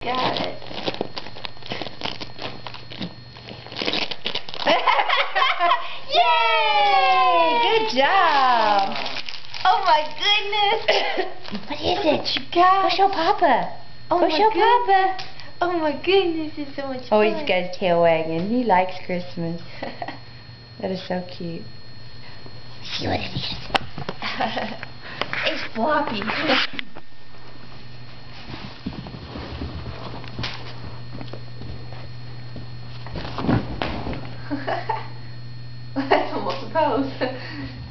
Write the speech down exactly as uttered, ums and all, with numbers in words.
got it. Yay! Good job. Oh my goodness. What is Look it? what you got. Go show Papa. Oh Go my show goodness. Papa. Oh my goodness, it's so much Oh, fun. he's got his tail wagging. He likes Christmas. That is so cute. See what it is. It's floppy. That's almost a pose.